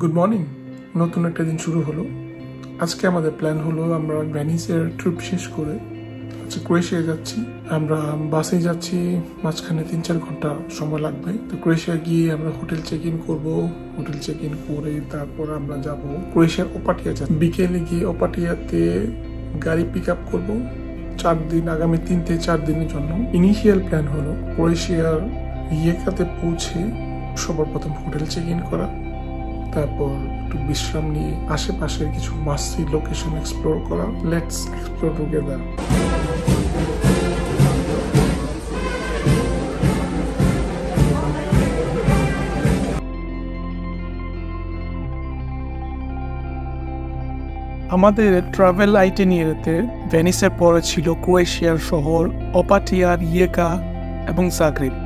Good morning. নতুন একটা দিন শুরু হলো। আজকে আমাদের প্ল্যান হলো আমরা ভেনিসের ট্রিপ শেষ করে ক্রোয়েশিয়া যাচ্ছি। আমরা বাসে যাচ্ছি, মাঝখানে 3-4 ঘন্টা সময় লাগবে। তো ক্রোয়েশিয়া গিয়ে আমরা হোটেল চেক ইন করবো। হোটেল চেক ইন করে তারপর আমরা যাব ক্রোয়েশিয়ার ওপাটিয়া যাচ্ছি। বিকেলে গিয়ে ওপাটিয়াতে গাড়ি পিক আপ করবো 4 দিন, আগামী 3 থেকে 4 দিনের জন্য। ইনিশিয়াল প্ল্যান হলো ক্রোয়েশিয়ার রিয়েকাতে পৌঁছে সবার প্রথম হোটেল চেক ইন করা, তারপর একটু বিশ্রাম নিয়ে আশেপাশের কিছু মাস্ট লোকেশন এক্সপ্লোর করা। Let's explore together. আমাদের ট্রাভেল আইটিনারিতে ভেনিসের পরে ছিল ক্রোয়েশিয়ার শহর ওপাটিয়া, রিয়েকা এবং জাগ্রেব।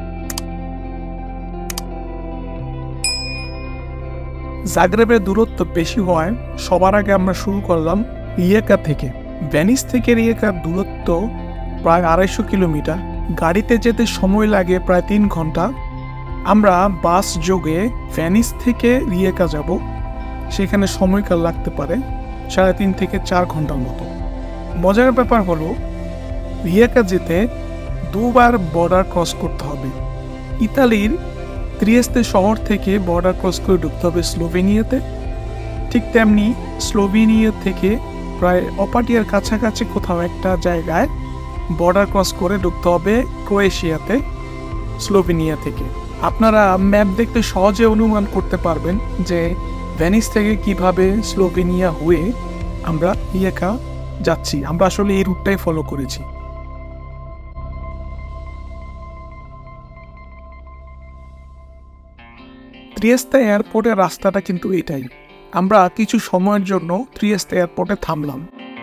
জাগ্রেবের দূরত্ব বেশি হওয়ায় সবার আগে আমরা শুরু করলাম রিয়েকা থেকে। ভেনিস থেকে রিয়েকার দূরত্ব প্রায় 250 কিলোমিটার। গাড়িতে যেতে সময় লাগে প্রায় 3 ঘন্টা। আমরা বাস যোগে ভেনিস থেকে রিয়েকা যাব, সেখানে সময়কাল লাগতে পারে 3.5 থেকে 4 ঘন্টার মতো। মজার ব্যাপার হলো রিয়েকা যেতে 2 বার বর্ডার ক্রস করতে হবে। ইতালির ত্রিয়েস্তে শহর থেকে বর্ডার ক্রস করে ঢুকতে হবে স্লোভেনিয়াতে। ঠিক তেমনি স্লোভেনিয়া থেকে প্রায় ওপাটিয়ার কাছাকাছি কোথাও একটা জায়গায় বর্ডার ক্রস করে ঢুকতে হবে ক্রোয়েশিয়াতে স্লোভেনিয়া থেকে। আপনারা ম্যাপ দেখতে সহজে অনুমান করতে পারবেন যে ভেনিস থেকে কিভাবে স্লোভেনিয়া হয়ে আমরা রিয়েকা যাচ্ছি। আমরা আসলে এই রুটটাই ফলো করেছি। ত্রিয়েস্তে এয়ারপোর্টের রাস্তাটা কিন্তু এটাই। আমরা কিছু সময়ের জন্য ত্রিয়েস্তে এয়ারপোর্টে থামলাম।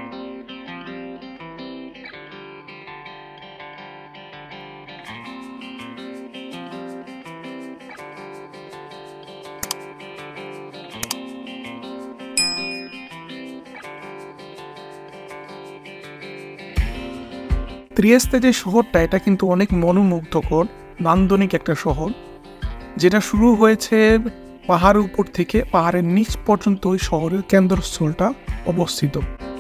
ত্রিয়েস্তে যে শহরটা, এটা কিন্তু অনেক মনোমুগ্ধকর, নান্দনিক একটা শহর, যেটা শুরু হয়েছে পাহাড়ের উপর থেকে। পাহাড়ের নিচ পর্যন্ত ওই শহরের কেন্দ্রস্থলটা অবস্থিত।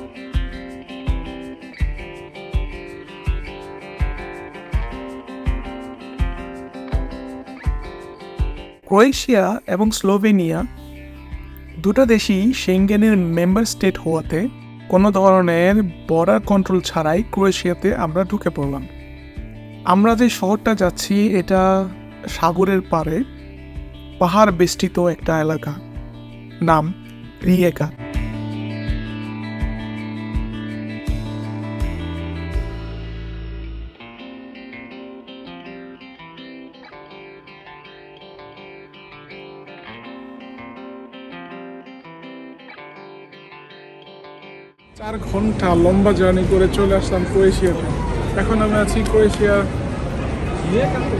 ক্রোয়েশিয়া এবং স্লোভেনিয়া দুটো দেশই সেঙ্গেনের মেম্বার স্টেট হওয়াতে কোনো ধরনের বর্ডার কন্ট্রোল ছাড়াই ক্রোয়েশিয়াতে আমরা ঢুকে পড়লাম। আমরা যে শহরটা যাচ্ছি এটা সাগরের পাড়ে পাহাড় বেষ্টিত একটা এলাকা, নাম রিয়েকা। চার ঘন্টা লম্বা জার্নি করে চলে আসলাম ক্রোয়েশিয়াতে। এখন আমি আছি ক্রোয়েশিয়ার রিয়েকাতে।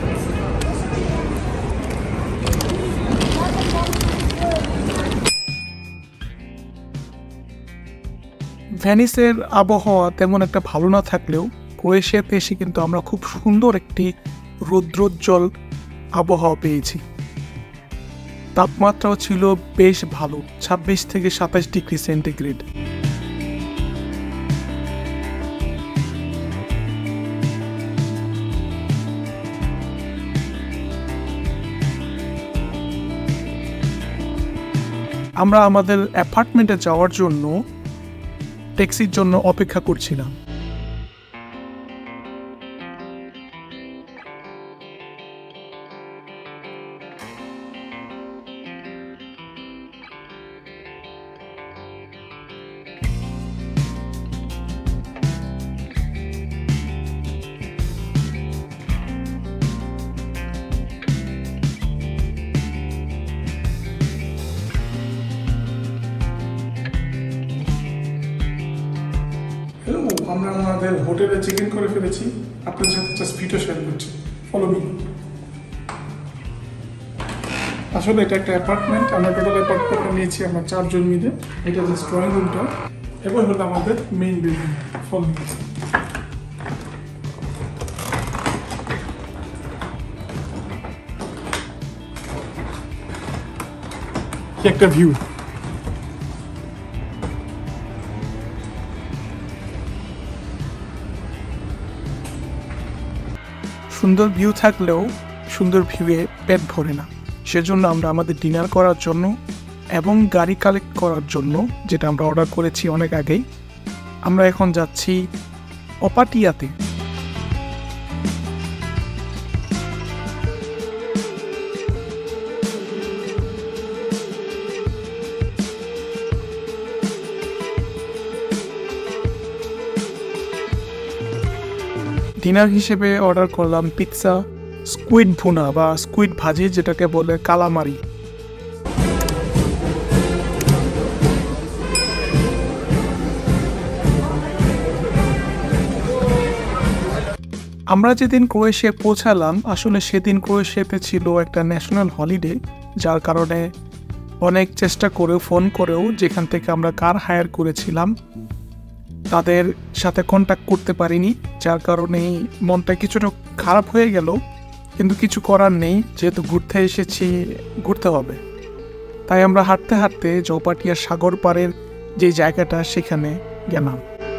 ভেনিসের আবহাওয়া তেমন একটা ভালো না থাকলেও ক্রোয়েশিয়াতে এসে কিন্তু আমরা খুব সুন্দর একটি রৌদ্রোজ্জ্বল আবহাওয়া পেয়েছি। তাপমাত্রাও ছিল বেশ ভালো, 26 থেকে 27 ডিগ্রি সেন্টিগ্রেড। আমরা আমাদের অ্যাপার্টমেন্টে যাওয়ার জন্য ট্যাক্সির জন্য অপেক্ষা করছিলাম। আমরা আমাদের হোটেলে চেক ইন করে ফেলেছি। আপনাদের সাথে জাস্ট ভিডিও শেয়ার করছি, ফলো মি। আসলে এটা একটা অ্যাপার্টমেন্ট। আমরা টোটাল অ্যাপার্টমেন্টটা নিয়েছি আমরা 4 জন মিলে। এটা জাস্ট ড্রয়িং রুমটা, এবং হলো আমাদের মেইন বিল্ডিং। Follow me. কি একটা ভিউ। সুন্দর ভিউ থাকলেও সুন্দর ভিউয়ে পেট ভরে না, সেজন্য আমরা আমাদের ডিনার করার জন্য এবং গাড়ি কালেক্ট করার জন্য, যেটা আমরা অর্ডার করেছি অনেক আগেই, আমরা এখন যাচ্ছি অপাটিয়াতে। ডিনার হিসেবে অর্ডার করলাম পিৎজা, স্কুইড ভুনা বা স্কুইড ভাজি, যেটাকে বলে কালামারি। আমরা যেদিন ক্রোয়েশিয়ায় পৌঁছালাম, আসলে সেদিন ক্রোয়েশিয়াতে ছিল একটা ন্যাশনাল হলিডে, যার কারণে অনেক চেষ্টা করেও ফোন করেও যেখান থেকে আমরা কার হায়ার করেছিলাম তাদের সাথে কন্ট্যাক্ট করতে পারিনি, যার কারণে মনটা কিছুটা খারাপ হয়ে গেল। কিন্তু কিছু করার নেই, যেহেতু ঘুরতে এসেছি ঘুরতে হবে। তাই আমরা হাঁটতে হাঁটতে চৌপাটিয়া সাগর পাড়ের যে জায়গাটা সেখানে গেলাম।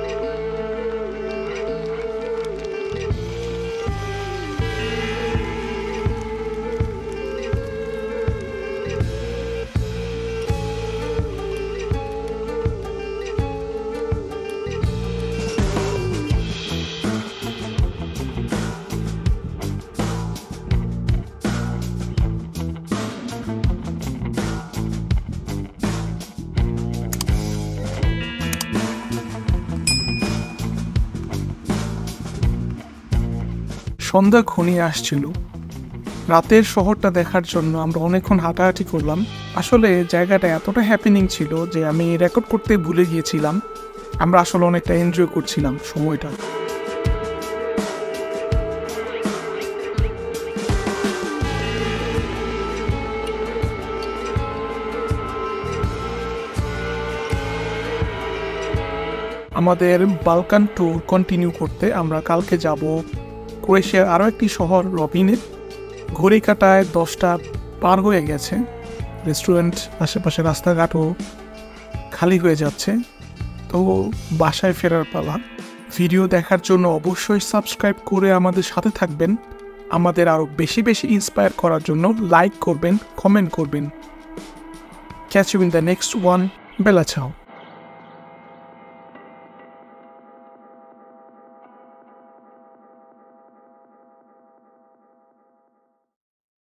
সন্ধ্যা ঘনিয়ে আসছিল। রাতের শহরটা দেখার জন্য আমরা অনেকক্ষণ হাঁটাহাঁটি করলাম। আসলে জায়গাটা এতটা হ্যাপেনিং ছিল যে আমি রেকর্ড করতে ভুলে গিয়েছিলাম। আমরা আসলে অনেকটা এনজয় করছিলাম সময়টা। আমাদের বালকান ট্যুর কন্টিনিউ করতে আমরা কালকে যাব ক্রোয়েশিয়ার আরও একটি শহর রবিনে। ঘড়ি কাটায় 10টা পার হয়ে গেছে। রেস্টুরেন্ট, আশেপাশে রাস্তাঘাটও খালি হয়ে যাচ্ছে। তো বাসায় ফেরার পালা। ভিডিও দেখার জন্য অবশ্যই সাবস্ক্রাইব করে আমাদের সাথে থাকবেন। আমাদের আরও বেশি বেশি ইন্সপায়ার করার জন্য লাইক করবেন, কমেন্ট করবেন। Catch you in the next one. বেলা চাও।